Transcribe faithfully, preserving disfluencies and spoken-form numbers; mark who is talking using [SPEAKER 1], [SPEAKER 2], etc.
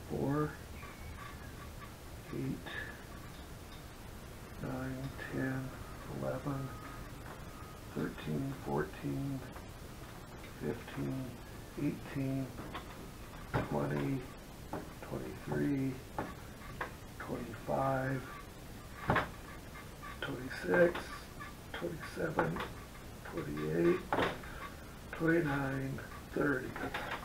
[SPEAKER 1] four, eight, nine, ten, eleven, thirteen, fourteen, fifteen, eighteen, twenty, twenty-three, twenty-five, twenty-six, twenty-seven, twenty-eight, twenty-nine, thirty.